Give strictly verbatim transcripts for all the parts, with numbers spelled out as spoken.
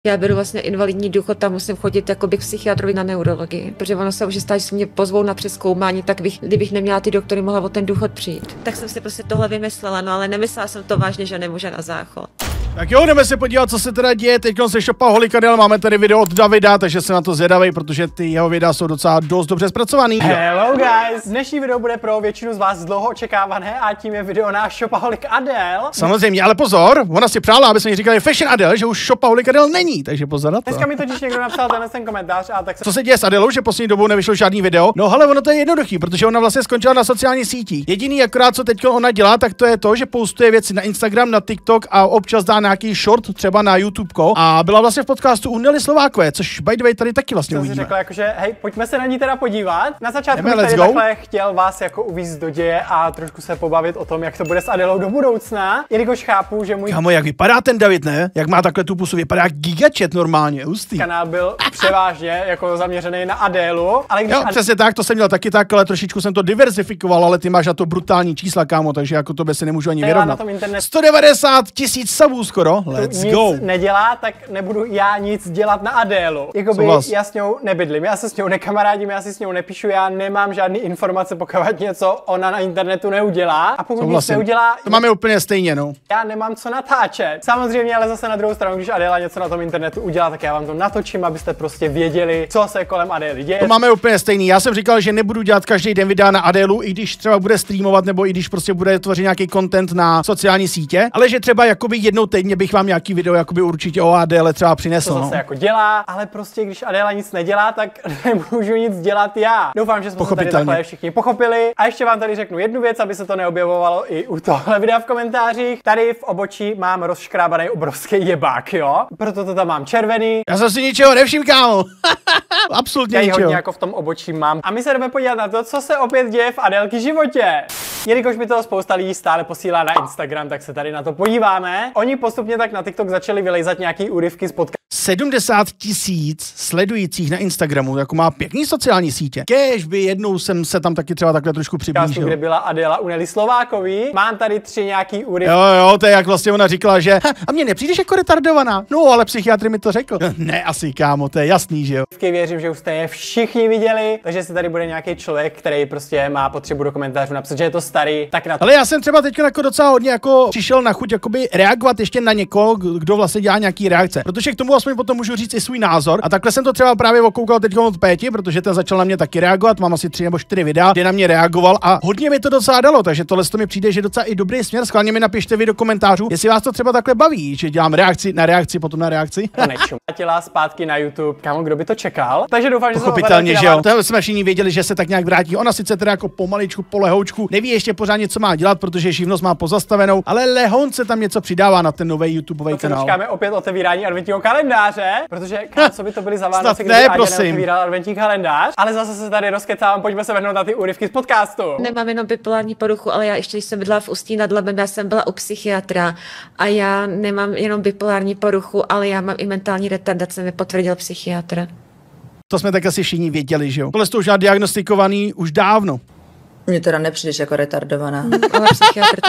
Já beru vlastně invalidní důchod, tam musím chodit jakoby k psychiatrovi na neurologii, protože ono se může stát, že si mě pozvou na přezkoumání, tak bych, kdybych neměla ty doktory, mohla o ten důchod přijít. Tak jsem si prostě tohle vymyslela, no ale nemyslela jsem to vážně, že nemůže na záchod. Tak jo, jdeme se podívat, co se teda děje. Teď se Shopaholic Adele, máme tady video od Davida, takže se na to zvědavej, protože ty jeho videa jsou docela dost dobře zpracovaný. Hello guys! Dnešní video bude pro většinu z vás dlouho očekávané a tím je video na Shopaholic Adele. Samozřejmě, ale pozor, ona si přála, aby se mi říkali Fashion Adele, že už Shopaholic Adele není, takže pozor na to. Dneska mi totiž někdo napsal tenhle ten komentář a tak se... Co se děje s Adelou, že poslední dobou nevyšlo žádný video? No ale ono to je jednoduchý, protože ona vlastně skončila na sociálních sítích. Jediný akorát, co teď ona dělá, tak to je to, že postuje věci na Instagram, na TikTok a občas dá nějaký short třeba na YouTube a byla vlastně v podcastu u Nelly Slovákové, což by the way tady taky vlastně to uvidíme. Řekla jakože, hej, pojďme se na ní teda podívat. Na začátku Jdeme, bych tady go. takhle chtěl vás jako uvízt do děje a trošku se pobavit o tom, jak to bude s Adelou do budoucna, jelikož chápu, že můj Kámo, jak vypadá ten David, ne? Jak má takhle tu pusu, vypadá jak gigačet normálně, hustý. Kanál byl převážně jako zaměřený na Adélu, ale když Jo, Ad... přesně tak, to jsem měl taky tak, ale trošičku jsem to diverzifikoval, ale ty máš na to brutální čísla, kámo, takže jako tobě se nemůžu ani vyrovnat. Na tom internetu sto devadesát tisíc subů skoro, let's nic go. nedělá, tak nebudu já nic dělat na Adélu. Jakoby já s ňou nebydlím, já se s ňou nekamarádím, já si s ňou nepíšu, já nemám žádný informace, pokud něco ona na internetu neudělá. A pokud nic neudělá, to máme úplně stejně, no. Já nemám co natáčet. Samozřejmě, ale zase na druhou stranu, když Adéla něco na tom internetu udělá, tak já vám to natočím, abyste prostě věděli, co se kolem Adély děje. To máme úplně stejný. Já jsem říkal, že nebudu dělat každý den videa na Adélu, i když třeba bude streamovat nebo i když prostě bude tvořit nějaký content na sociální sítě, ale že třeba jakoby jednou týdně bych vám nějaký video jakoby určitě o Adéle třeba přinesl. To zase no. jako dělá, ale prostě když Adéla nic nedělá, tak nemůžu nic dělat já. Doufám, že jsme to tady takhle všichni pochopili. A ještě vám tady řeknu jednu věc, aby se to neobjevovalo i u tohle videa v komentářích. Tady v obočí mám rozškrábaný obrovský jebák, jo? Proto to tam mám červený. Já jsem si ničeho nevšiml, kámo. Absolutně já ničeho. hodně jako v tom obočí mám. A my se jdeme podívat na to, co se opět děje v Adélky životě. Jelikož mi toho spousta lidí stále posílá na Instagram, tak se tady na to podíváme. Oni postupně tak na TikTok začali vylejzat nějaký úryvky z podcastu. sedmdesát tisíc sledujících na Instagramu, jako má pěkný sociální sítě. Kéž by jednou jsem se tam taky třeba takhle trošku přiblížil. Kde byla Adéla u Nelly Slovákový. Mám tady tři nějaký úryvky. Jo, jo, to je jak vlastně ona říkala, že a mně nepřijdeš jako retardovaná. No, ale psychiatr mi to řekl. Ne, asi kámo, to je jasný, že jo. Věřím, že už jste je všichni viděli, takže si tady bude nějaký člověk, který prostě má potřebu do komentářů napsat, že je to starý, tak na to. Ale já jsem třeba teď jako docela hodně jako přišel na chuť jakoby reagovat ještě na někoho, kdo vlastně dělá nějaký reakce. Protože k tomu aspoň potom můžu říct i svůj názor. A takhle jsem to třeba právě okoukal teď od Péti, protože ten začal na mě taky reagovat. Mám asi tři nebo čtyři videa, kde na mě reagoval a hodně mi to docela dalo, takže tohle to mi přijde, že docela i dobrý směr. Schválně mi napište vy do komentářů, jestli vás to třeba takhle baví, že dělám reakci na reakci, potom na reakci. Vrátila zpátky na YouTube. Kámo, kdo by to čekal? Takže doufám, že pochopitelně, že jo. To jsme všichni věděli, že se tak nějak vrátí. Ona sice teda jako pomaličku, polehoučku, neví ještě pořádně, co má dělat, protože živnost má pozastavenou, ale lehonce tam něco přidává na ten nový YouTubeový kanál. Počkáme opět otevírání adventního kalendáře, protože kámo, co by to byly za Vánoce, kdyby Áďa neotevíral adventní kalendář, ale zase se tady rozkecávám, pojďme se vrhnout na ty úryvky z podcastu. Nemám jenom bipolární poruchu, ale já ještě když jsem bydla v Ústí nad Labem, já jsem byla u psychiatra a já nemám jenom bipolární poruchu, ale já mám i mentální retardaci, mi potvrdil psychiatr. To jsme tak asi všichni věděli, že jo. Tohle to už má diagnostikovaný už dávno. Mně teda nepřijdeš jako retardovaná. Ale psychiatr to...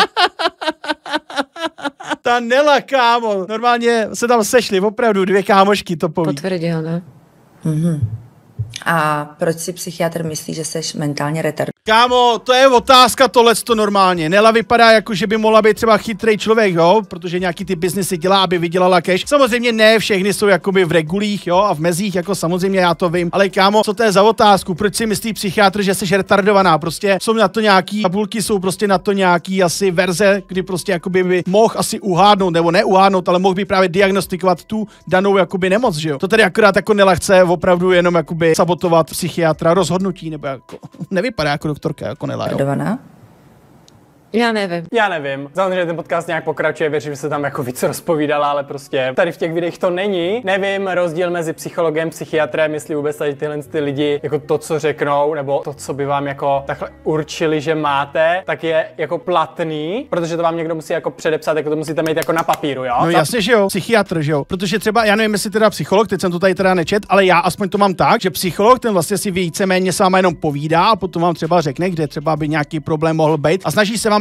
Ta Nela, kámo, normálně se tam sešly, opravdu dvě kámošky to poví. Potvrdil, ne? Mhm. A proč si psychiatr myslí, že jsi mentálně retardovaná? Kámo, to je otázka tohleto normálně. Nela vypadá jako, že by mohla být třeba chytrý člověk, jo, protože nějaký ty biznesy dělá, aby vydělala cash. Samozřejmě ne všechny jsou jakoby v regulích, jo, a v mezích, jako samozřejmě já to vím. Ale kámo, co to je za otázku? Proč si myslí psychiatr, že jsi retardovaná? Prostě jsou na to nějaký tabulky, jsou prostě na to nějaký asi verze, kdy prostě jakoby by mohl asi uhádnout, nebo neuhádnout, ale mohl by právě diagnostikovat tu danou jakoby nemoc, že jo. To tady akorát jako Nela chce opravdu jenom jakoby sabotovat psychiatra rozhodnutí, nebo jako nevypadá jako doktorka, jako Nela, jo. Já nevím. Já nevím. Samozřejmě ten podcast nějak pokračuje, věřím, že se tam jako víc rozpovídala, ale prostě tady v těch videích to není. Nevím rozdíl mezi psychologem, psychiatrem, jestli vůbec tady tyhle ty lidi jako to, co řeknou, nebo to, co by vám jako takhle určili, že máte, tak je jako platný, protože to vám někdo musí jako předepsat, jako to musíte mít jako na papíru, jo? No jasně, že jo, psychiatr, že jo, protože třeba, já nevím, jestli teda psycholog, teď jsem to tady teda nečet, ale já aspoň to mám tak, že psycholog ten vlastně si víceméně s váma jenom povídá a potom vám třeba řekne, kde třeba by nějaký problém mohl být a snaží se vám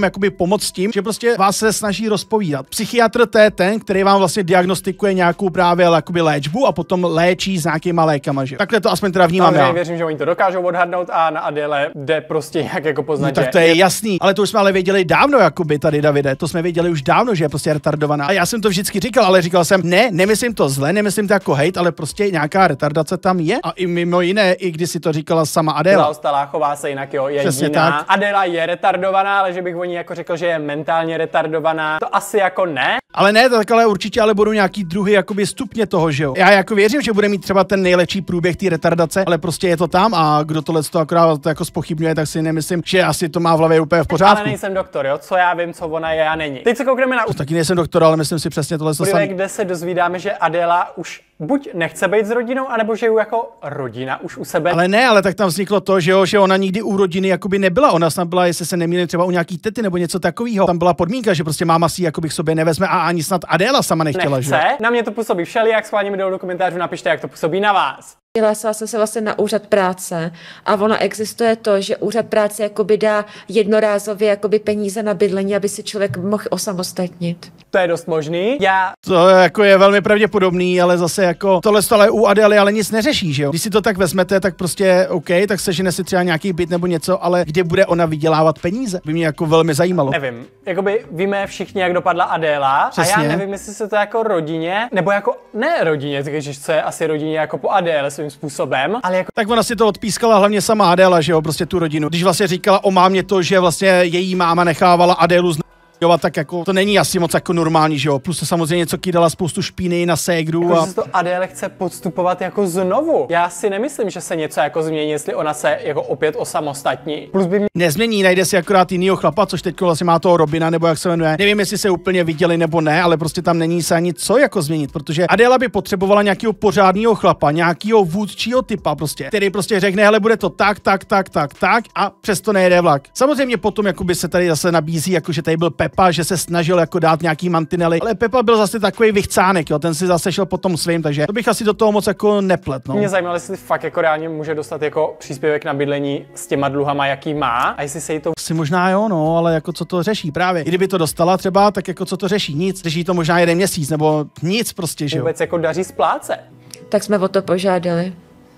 vám jakoby pomoct tím, že prostě vás se snaží rozpovídat. Psychiatr to je ten, který vám vlastně diagnostikuje nějakou právě jakoby léčbu a potom léčí s nějakýma lékama, že? Takhle to aspoň teda vnímám já. Věřím, že oni to dokážou odhadnout a na Adele jde prostě nějak jako poznat, no, tak to je, je jasný, ale to už jsme ale věděli dávno, jakoby tady, Davide, to jsme věděli už dávno, že je prostě retardovaná. A já jsem to vždycky říkal, ale říkal jsem, ne, nemyslím to zle, nemyslím to jako hejt, ale prostě nějaká retardace tam je. A i mimo jiné, i když si to říkala sama Adela. Zaostalá, chová se jinak, jo, je jiná. Adela je retardovaná, ale že bych o ní jako řekl, že je mentálně retardovaná, to asi jako ne. Ale ne, tak ale určitě ale budou nějaký druhý jakoby stupně toho, že jo. Já jako věřím, že bude mít třeba ten nejlepší průběh té retardace, ale prostě je to tam a kdo tohle to akorát to jako zpochybňuje, tak si nemyslím, že asi to má v hlavě úplně v pořádku. Ale nejsem doktor, jo, co já vím, co ona je a není. Teď se koukneme na... Taky nejsem doktor, ale myslím si přesně tohle to samé. Kde se dozvídáme, že Adela už buď nechce být s rodinou, anebo že ju jako rodina už u sebe. Ale ne, ale tak tam vzniklo to, že jo, že ona nikdy u rodiny jakoby nebyla. Ona snad byla, jestli se nemýlím, třeba u nějaký tety nebo něco takového. Tam byla podmínka, že prostě máma si jakoby k sobě nevezme a ani snad Adela sama nechtěla, Nechce. že? Na mě to působí všelijak, schválně mi dolů do komentářů napište, jak to působí na vás. Přihlásila jsem se vlastně na úřad práce a ono existuje to, že úřad práce jakoby dá jednorázově jakoby peníze na bydlení, aby si člověk mohl osamostatnit. To je dost možný. Já... To jako je velmi pravděpodobný, ale zase jako tohle stále u Adely ale nic neřeší, že jo? Když si to tak vezmete, tak prostě OK, tak sežene si třeba nějaký byt nebo něco, ale kde bude ona vydělávat peníze? By mě jako velmi zajímalo. Nevím. Jakoby víme všichni, jak dopadla Adéla. Přesně. A já nevím, jestli se to jako rodině, nebo jako ne rodině, takže co je asi rodině jako po Adéle svým způsobem, ale jako... Tak ona si to odpískala hlavně sama Adéla, že jo, prostě tu rodinu. Když vlastně říkala o mámě to, že vlastně její máma nechávala Adélu zna... Jo, tak jako to není asi moc jako normální, že jo. Plus to samozřejmě něco kydala spoustu špíny na ségru. Jako, a... že se to Adéle chce podstupovat jako znovu. Já si nemyslím, že se něco jako změní, jestli ona se jako opět osamostatní. Plus by mě... Nezmění, najde si akorát jinýho chlapa, což teď vlastně má toho Robina, nebo jak se jmenuje. Nevím, jestli se úplně viděli nebo ne, ale prostě tam není se ani co jako změnit, protože Adéla by potřebovala nějakého pořádného chlapa, nějakého vůdčího typa prostě, který prostě řekne, hele, bude to tak, tak, tak, tak, tak a přesto nejede vlak. Samozřejmě potom jakoby se tady zase nabízí, jako že tady byl Pepa, že se snažil jako dát nějaký mantinely, ale Pepa byl zase takový vychcánek, jo, ten si zase šel potom svým, takže to bych asi do toho moc jako neplet, no. Mě zajímalo, jestli fakt jako reálně může dostat jako příspěvek na bydlení s těma dluhama, jaký má, a jestli se jí to... Si možná jo, no, ale jako co to řeší právě. I kdyby to dostala třeba, tak jako co to řeší? Nic. Řeší to možná jeden měsíc, nebo nic prostě, že jo. Vůbec jako daří splácet. Tak jsme o to požádali.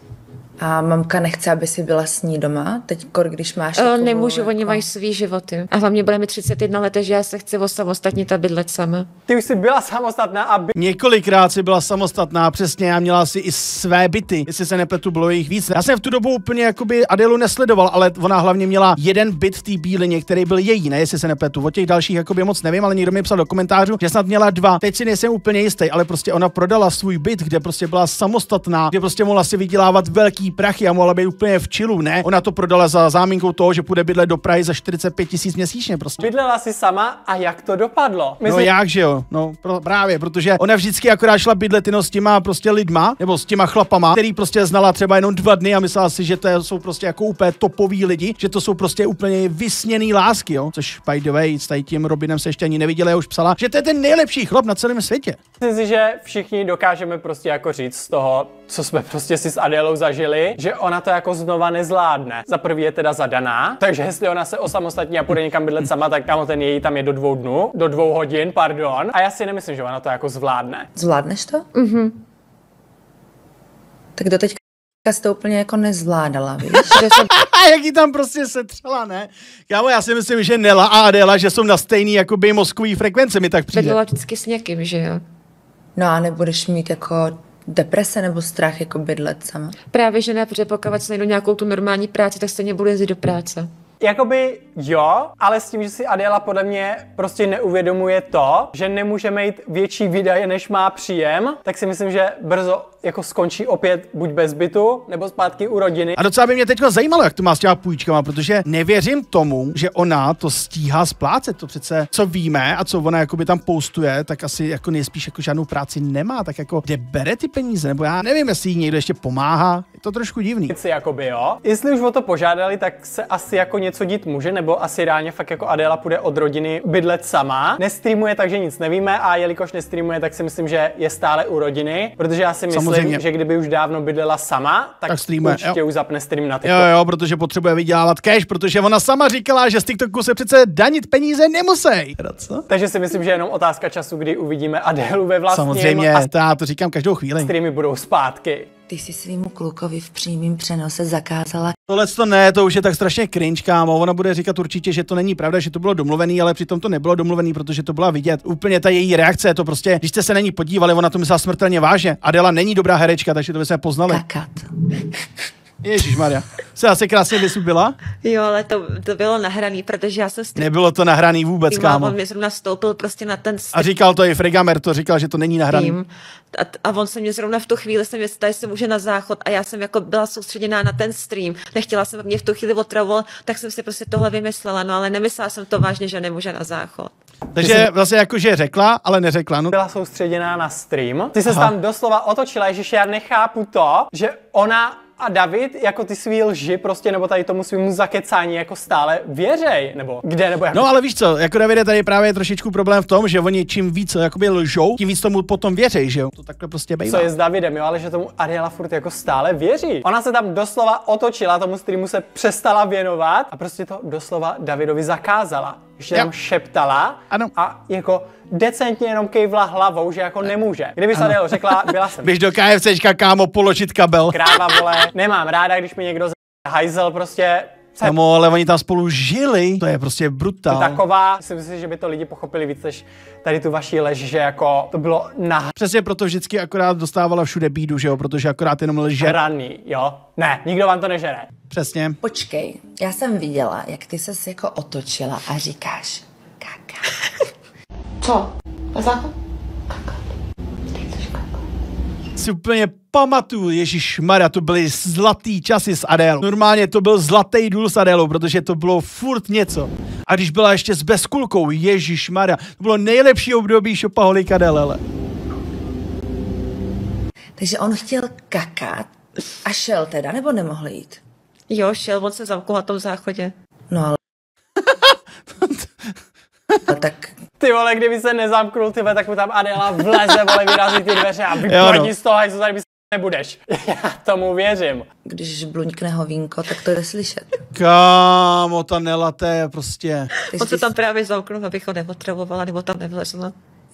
A mamka nechce, aby si byla s ní doma, teď když máš O, takovou, nemůžu, jako... oni mají svý životy. A hlavně bude mi třicet jedna let, že já se chci osamostatnit a bydlet sama. Ty už jsi byla samostatná a by... Několikrát si byla samostatná, přesně, a měla si i své byty, jestli se nepletu, bylo jich víc. Já jsem v tu dobu úplně jakoby Adélu nesledoval, ale ona hlavně měla jeden byt v té Bílině, který byl její, ne, jestli se nepletu. O těch dalších jakoby moc nevím, ale někdo mi psal do komentářů, že snad měla dva. Teď si nejsem úplně jistý, ale prostě ona prodala svůj byt, kde prostě byla samostatná, kde prostě mohla si vydělávat velký prachy a mohla být úplně v čilu, ne? Ona to prodala za záminkou toho, že půjde bydlet do Prahy za čtyřicet pět tisíc měsíčně prostě. Bydlela si sama a jak to dopadlo? Myslím... No jak, že jo? No pro, právě, protože ona vždycky akorát šla bydlet jenom s těma prostě lidma, nebo s těma chlapama, který prostě znala třeba jenom dva dny a myslela si, že to jsou prostě jako úplně topoví lidi, že to jsou prostě úplně vysněný lásky, jo? Což by the way, s tady tím Robinem se ještě ani neviděla, já už psala, že to je ten nejlepší chlap na celém světě. Myslím si, že všichni dokážeme prostě jako říct z toho, co jsme prostě si s Adélou zažili, že ona to jako znova nezvládne. Za prvý je teda zadaná, takže jestli ona se osamostatní a půjde někam bydlet sama, tak tam ten její tam je do dvou dnů, do dvou hodin, pardon. A já si nemyslím, že ona to jako zvládne. Zvládneš to? Mhm. Tak do teďka jsi to úplně jako nezvládala, víš? A jak jí tam prostě setřela, ne? Kámo, já si myslím, že Nela a Adéla, že jsou na stejný jakoby mozkový frekvence, mi tak přijde. Bydlela vždycky s někým, že jo? No a nebudeš mít jako deprese nebo strach jako bydlet sama? Právě, že ne, protože pokud si najdu nějakou tu normální práci, tak stejně budu jezdit do práce. Jakoby jo, ale s tím, že si Adéla podle mě prostě neuvědomuje to, že nemůže mít větší výdaje, než má příjem, tak si myslím, že brzo jako skončí opět buď bez bytu, nebo zpátky u rodiny. A docela by mě teď zajímalo, jak to má s těma půjčkama, protože nevěřím tomu, že ona to stíhá splácet. To přece, co víme a co ona jakoby tam postuje, tak asi jako nejspíš jako žádnou práci nemá, tak jako kde bere ty peníze, nebo já nevím, jestli jí někdo ještě pomáhá. to trošku divný. Jakoby, jo. Jestli už o to požádali, tak se asi jako něco dít může, nebo asi reálně fakt jako Adéla půjde od rodiny bydlet sama. Nestreamuje, takže nic nevíme a jelikož nestreamuje, tak si myslím, že je stále u rodiny, protože já si myslím, Samozřejmě. že kdyby už dávno bydlela sama, tak, tak streamuje, určitě jo. už zapne stream na TikTok. Jo, jo, protože potřebuje vydělávat cash, protože ona sama říkala, že z TikToku se přece danit peníze nemusí. Takže si myslím, že jenom otázka času, kdy uvidíme Adélu ve vlastním. Samozřejmě, to já to říkám každou chvíli. Streamy budou zpátky. Ty jsi svýmu klukovi v přímém přenose zakázala. Tohle to ne, to už je tak strašně cringe, kámo. Ona bude říkat určitě, že to není pravda, že to bylo domluvený, ale přitom to nebylo domluvený, protože to byla vidět. Úplně ta její reakce, to prostě, když jste se na ní podívali, ona to myslela smrtelně vážně. Adéla není dobrá herečka, takže to bychom poznali. Kakat. Ježišmarja. Se asi krásně vysubila? Jo, ale to, to bylo nahraný, protože já jsem... Stream... Nebylo to nahraný vůbec, kámo. On mi zrovna stoupil prostě na ten... A říkal to i Fregamer, to říkal, že to není nahraný. A, a on se mě zrovna v tu chvíli, jsem jestli tady se může na záchod a já jsem jako byla soustředěná na ten stream. Nechtěla jsem, aby mě v tu chvíli otravoval, tak jsem si prostě tohle vymyslela, no ale nemyslela jsem to vážně, že nemůže na záchod. Takže vlastně jakože řekla, ale neřekla. No. Byla soustředěná na stream. Ty se tam doslova otočila, že já nechápu to, že ona a David, jako ty svý lži prostě, nebo tady tomu svýmu zakecání jako stále věřej, nebo kde, nebo jako... No ale víš co, jako David je tady právě trošičku problém v tom, že oni čím víc jakoby lžou, tím víc tomu potom věřej, že jo? To takhle prostě bývá. Co je s Davidem, jo, ale že tomu Adéla furt jako stále věří. Ona se tam doslova otočila, tomu streamu se přestala věnovat a prostě to doslova Davidovi zakázala. Ještě tam šeptala ano. a jako decentně jenom kejvla hlavou, že jako nemůže. Kdyby se Adélo řekla, byla jsem... Běž do KFCčka, kámo, položit kabel. Kráva, vole, nemám ráda, když mi někdo z... hajzel prostě... Kámo, ale oni tam spolu žili, to je prostě brutál. Taková, myslím si, že by to lidi pochopili víc, než tady tu vaší lež, že jako to bylo na... Přesně proto vždycky akorát dostávala všude bídu, že jo, protože akorát jenom lže. Hraný, jo? Ne, nikdo vám to nežere. Přesně. Počkej, já jsem viděla, jak ty ses jako otočila a říkáš kaka. Co? A záchod? Si úplně pamatuju, ježišmarja, to byly zlatý časy s Adélou. Normálně to byl zlatý důl s Adélou, protože to bylo furt něco. A když byla ještě s Bezkulkou, ježišmarja, to bylo nejlepší období šopaholik Adéle. Takže on chtěl kakat a šel teda, nebo nemohl jít? Jo, šel, on se zamknul na tom záchodě. No ale... A tak... Ty vole, kdyby se nezamknul, ty vole, tak mu tam Adéla vleze, vole, vyrazí ty dveře a vypadni no. z toho, hajzu, tady bys nebudeš. Já tomu věřím. Když bluňkne hovínko, tak to jde slyšet. Kámo, ta Nela, to je prostě... On se tam právě zamknul, abych ho neotravovala, nebo tam nevlezla.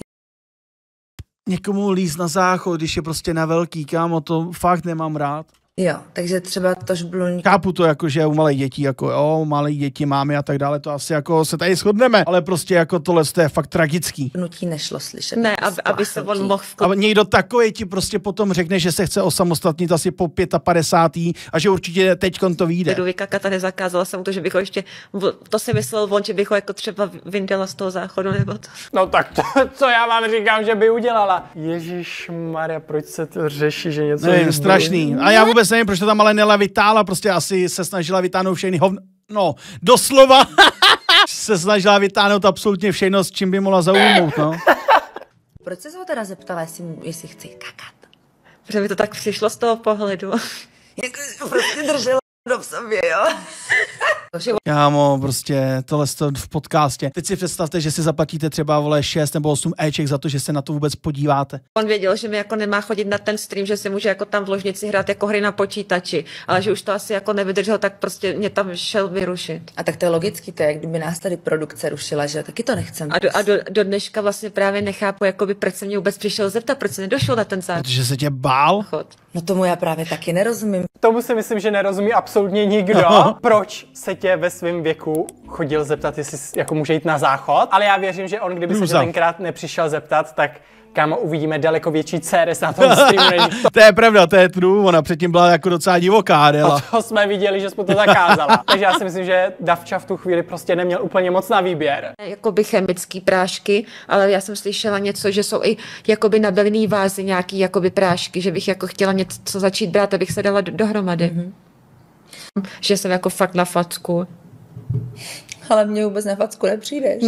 Někomu líst na záchod, když je prostě na velký, kámo, to fakt nemám rád. Jo, takže třeba to žbluň... Chápu to jako, že u malých dětí, jako jo, malé děti, mámy a tak dále, to asi jako se tady shodneme, ale prostě jako tohle to je fakt tragický. Nutí nešlo slyšet. Ne, aby, aby se on mohl... A někdo takový ti prostě potom řekne, že se chce osamostatnit asi po padesátém a že určitě teďkon to vyjde. Jdu vykakat a nezakázala jsem to, že bych ho ještě, to si myslel on, že bych ho jako třeba vyndala z toho záchodu, nebo to. No tak to, co já vám říkám, že by udělala. Ježišmarja, proč se to řeší, že něco... Nevím, strašný. A já vůbec nevím, proč to tam ale Nela vytála, prostě asi se snažila vytáhnout všechny hovno, no, doslova se snažila vytáhnout absolutně všechno, s čím by mohla zaujmout, no. Proč se ho teda zeptala, jestli, jestli chci kakat? Protože mi to tak přišlo z toho pohledu. Jako prostě držela do sobě, jo? Kámo, prostě tohle to v podcastě. Teď si představte, že si zaplatíte třeba, vole, šest nebo osm éček za to, že se na to vůbec podíváte. On věděl, že mi jako nemá chodit na ten stream, že si může jako tam v ložnici hrát jako hry na počítači, ale že už to asi jako nevydržel, tak prostě mě tam šel vyrušit. A tak to je logický, to je, jak kdyby nás tady produkce rušila, že taky to nechcem. A do, a do, do dneška vlastně právě nechápu, jakoby, proč se mě vůbec přišel zeptat, proč se nedošel na ten záchod. Protože se tě bál? No tomu já právě taky nerozumím. Tomu si myslím, že nerozumí absolutně nikdo. Proč se tě ve svém věku chodil zeptat, jestli jako může jít na záchod, ale já věřím, že on, kdyby se tě tenkrát nepřišel zeptat, tak kámo, uvidíme daleko větší C R S na tom streamu, než to. To je pravda, to je true, ona předtím byla jako docela divoká, Adéla. A to jsme viděli, že jsme to zakázala. Takže já si myslím, že Davča v tu chvíli prostě neměl úplně moc na výběr. Jakoby chemický prášky, ale já jsem slyšela něco, že jsou i jakoby na bylinný vázy nějaký jakoby prášky, že bych jako chtěla něco začít brát, abych se dala dohromady. Mm-hmm. Že jsem jako fakt na facku. Ale mě vůbec na facku nepřijdeš. No.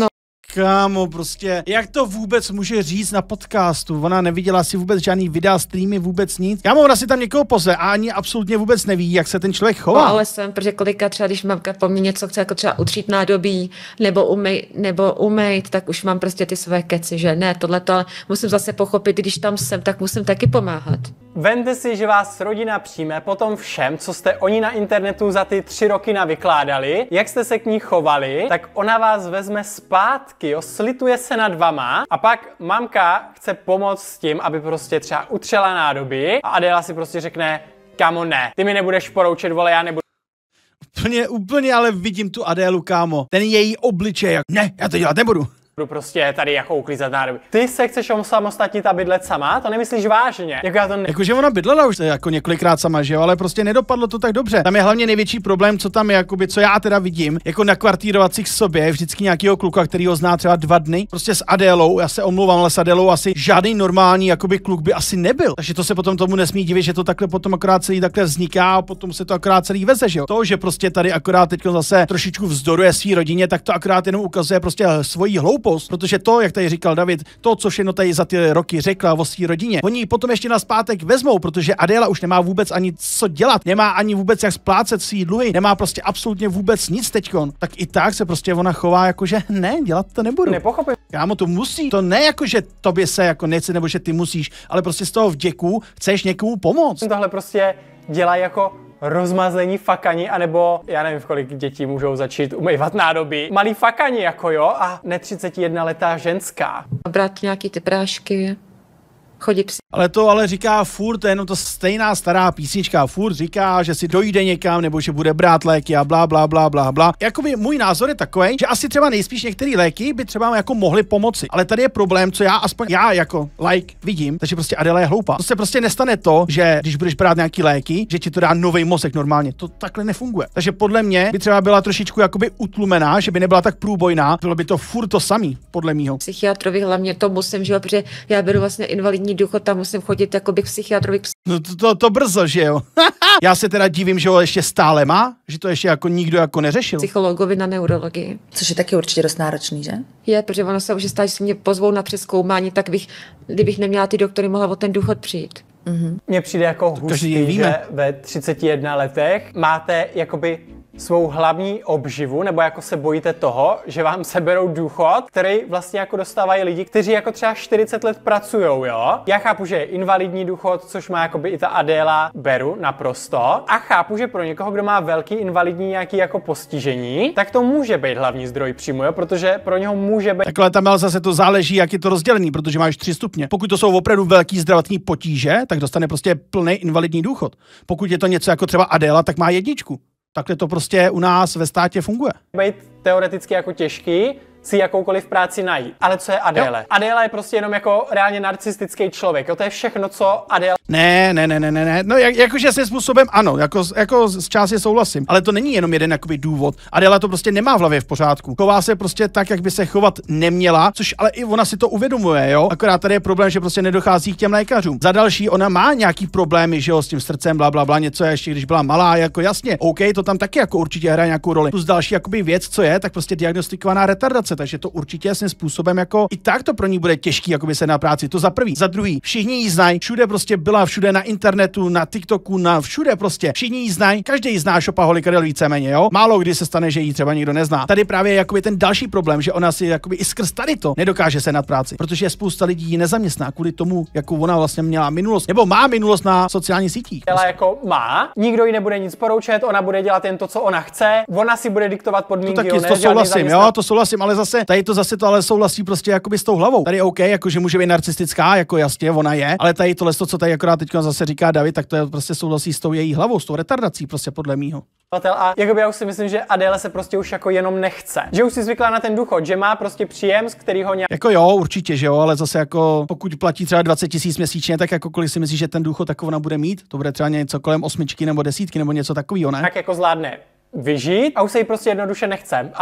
Kámo, prostě, jak to vůbec může říct na podcastu? Ona neviděla si vůbec žádný videa, streamy, vůbec nic. Kámo, ona si tam někoho pozve a ani absolutně vůbec neví, jak se ten člověk chová. No, ale jsem, protože kolika třeba, když mamka po mně něco chce, jako třeba utřít nádobí, nebo umej, nebo umejt, tak už mám prostě ty své keci, že ne, tohleto, ale musím zase pochopit, když tam jsem, tak musím taky pomáhat. Vemte si, že vás rodina přijme po tom všem, co jste oni na internetu za ty tři roky navykládali, jak jste se k ní chovali, tak ona vás vezme zpátky, jo, slituje se nad vama a pak mamka chce pomoct s tím, aby prostě třeba utřela nádobí a Adéla si prostě řekne, kámo ne, ty mi nebudeš poroučet, vole, já nebudu. Úplně, úplně, ale vidím tu Adélu, kámo. Ten její obličej, jak ne, já to dělat nebudu. Budu prostě tady jako uklízet nádoby. Ty se chceš osamostatnit a bydlet sama? To nemyslíš vážně? Jako já to ne... Jakože ona bydlela už jako několikrát sama, že jo, ale prostě nedopadlo to tak dobře. Tam je hlavně největší problém, co tam je, jakoby, co já teda vidím, jako nakvartírovacích sobě, vždycky nějakýho kluka, který ho zná třeba dva dny, prostě s Adélou, já se omlouvám, ale s Adélou asi žádný normální jakoby kluk by asi nebyl. Takže to se potom tomu nesmí divit, že to takhle potom akorát celý takhle vzniká a potom se to akorát celý veze, že jo. To, že prostě tady akorát teď zase trošičku vzdoruje svý rodině, tak to akorát jenom ukazuje prostě svoji hloupost, protože to, jak tady říkal David, to, co všechno tady za ty roky řekla o své rodině, oni ji potom ještě na zpátek vezmou, protože Adéla už nemá vůbec ani co dělat, nemá ani vůbec jak splácet svý dluhy, nemá prostě absolutně vůbec nic teďkon. Tak i tak se prostě ona chová jako, že ne, dělat to nebudu. Nepochopím. Kámo, to musí. To ne jako, že tobě se jako nechce, nebo že ty musíš, ale prostě z toho vděku chceš někomu pomoct. Tohle prostě dělá jako rozmazlení fakani, anebo já nevím, v kolik dětí můžou začít umývat nádobí. Malý fakani, jako jo, a ne třicetijednoletá ženská. Brát nějaký ty prášky, chodit si. Ale to ale říká furt, to je jenom to stejná stará písnička, furt říká, že si dojde někam, nebo že bude brát léky a blá, blá, blá, blá, blá. Jakoby můj názor je takový, že asi třeba nejspíš některé léky by třeba jako mohly pomoci. Ale tady je problém, co já aspoň já jako like vidím, takže prostě Adéla je hloupá. To se prostě nestane to, že když budeš brát nějaký léky, že ti to dá nový mozek normálně. To takhle nefunguje. Takže podle mě by třeba byla trošičku jakoby utlumená, že by nebyla tak průbojná, bylo by to furt to samý, podle mýho. Psychiatrovi hlavně to musím, že jo, protože já beru vlastně invalidní důchod, tam musím chodit jako k psychiatrovi. No to, to, to brzo, že jo. Já se teda divím, že ho ještě stále má, že to ještě jako nikdo jako neřešil. Psychologovi na neurologii. Což je taky určitě dost náročný, že? Je, protože ono se může stát, že si mě pozvou na přezkoumání, tak bych, kdybych neměla ty doktory, mohla o ten důchod přijít. Mm-hmm. Mně přijde jako hustý, že ve třiceti jedné letech máte jakoby svou hlavní obživu, nebo jako se bojíte toho, že vám seberou důchod, který vlastně jako dostávají lidi, kteří jako třeba čtyřicet let pracujou, jo? Já chápu, že je invalidní důchod, což má jakoby i ta Adéla, beru naprosto. A chápu, že pro někoho, kdo má velký invalidní nějaký jako postižení, tak to může být hlavní zdroj příjmu, jo? Protože pro něho může být. Takhle tam ale zase to záleží, jak je to rozdělený, protože máš tři stupně. Pokud to jsou opravdu velký zdravotní potíže, tak dostane prostě plný invalidní důchod. Pokud je to něco jako třeba Adéla, tak má jedničku. Takhle to prostě u nás ve státě funguje. Být teoreticky jako těžký si jakoukoliv práci najít. Ale co je Adéla? Jo. Adéla je prostě jenom jako reálně narcistický člověk. Jo? To je všechno, co Adéla... Ne, ne, ne, ne, ne. No jak, jakože svým způsobem ano, jako, jako z části souhlasím. Ale to není jenom jeden jakoby důvod. Adéla to prostě nemá v hlavě v pořádku. Chová se prostě tak, jak by se chovat neměla, což ale i ona si to uvědomuje, jo. Akorát tady je problém, že prostě nedochází k těm lékařům. Za další, ona má nějaký problémy, že jo, s tím srdcem, bla, bla, bla, něco ještě, když byla malá, jako jasně. OK, to tam taky jako určitě hraje nějakou roli. Plus další jakoby věc, co je, tak prostě diagnostikovaná retardace, takže to určitě svým způsobem jako i tak to pro ní bude těžký, jakoby se na práci. To za prvý. Za druhý, všichni ji znají, všude prostě byla, všude na internetu, na TikToku, na všude prostě. Všichni ji znají, každý ji zná Shopaholic víceméně, jo. Málo kdy se stane, že ji třeba nikdo nezná. Tady právě je jakoby ten další problém, že ona si jakoby i skrz tady to nedokáže se nad práci, protože je spousta lidí ji nezaměstná kvůli tomu, jakou ona vlastně měla minulost, nebo má minulost na sociálních sítích. Ale jako má, nikdo jí nebude nic poroučet, ona bude dělat jen to, co ona chce, ona si bude diktovat podmínky. To taky, to souhlasím, jo, to souhlasím, ale zase tady to zase to ale souhlasí prostě jakoby s tou hlavou. Tady OK, jakože může být narcistická, jako jasně, ona je, ale tady tohle, co tady akorát teď zase říká David, tak to je prostě souhlasí s tou její hlavou, s tou retardací, prostě podle mýho. A jakoby já už si myslím, že Adéla se prostě už jako jenom nechce. Že už si zvykla na ten důchod, že má prostě příjem, z kterého nějak... Jako jo, určitě, že jo, ale zase jako pokud platí třeba dvacet tisíc měsíčně, tak jako kolik si myslíš, že ten důchod jako ona bude mít? To bude třeba něco kolem osmičky nebo desítky nebo něco takového, ne? Tak jako zvládne vyžít a už se jí prostě jednoduše nechce. A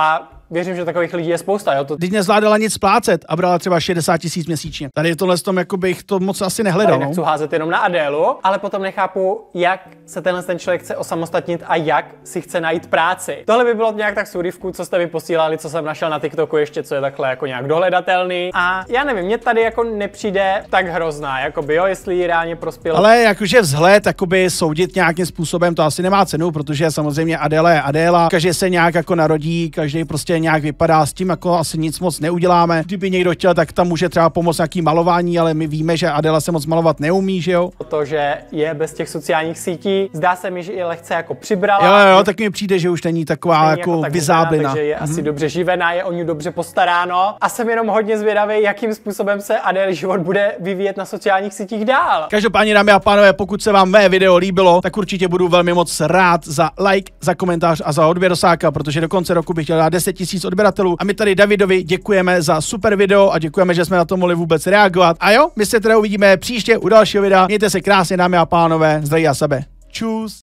věřím, že takových lidí je spousta, jo. To Když nezvládala nic splácet a brala třeba šedesát tisíc měsíčně. Tady tohle s tom, jako bych to moc asi nehledal. Tady nechci házet jenom na Adélu, ale potom nechápu, jak se tenhle ten člověk chce osamostatnit a jak si chce najít práci. Tohle by bylo nějak tak z úryvku, co jste mi posílali, co jsem našel na TikToku ještě, co je takhle jako nějak dohledatelný. A já nevím, mně tady jako nepřijde tak hrozná, jakoby jo, jestli jí reálně prospělo. Ale jakože vzhled, jakoby soudit nějakým způsobem, to asi nemá cenu, protože samozřejmě Adéla je Adéla, každý se nějak jako narodí, každý prostě nějak vypadá, s tím jako asi nic moc neuděláme. Kdyby někdo chtěl, tak tam může třeba pomoct nějaký malování, ale my víme, že Adéla se moc malovat neumí, že jo? To, že je bez těch sociálních sítí, zdá se mi, že i lehce jako přibrala. Jo, jo, tak mi přijde, že už není taková není jako, tak vyzáblina. Takže je mm-hmm. asi dobře živená, je o ní dobře postaráno. A jsem jenom hodně zvědavý, jakým způsobem se Adély život bude vyvíjet na sociálních sítích dál. Každopádně, dámy a pánové, pokud se vám mé video líbilo, tak určitě budu velmi moc rád za like, za komentář a za odběr dosáka, protože do konce roku bych chtěl dát deset tisíc odběratelů. A my tady Davidovi děkujeme za super video a děkujeme, že jsme na to mohli vůbec reagovat. A jo, my se teda uvidíme příště u dalšího videa. Mějte se krásně, dámy a pánové, zdraví a sebe. Čus.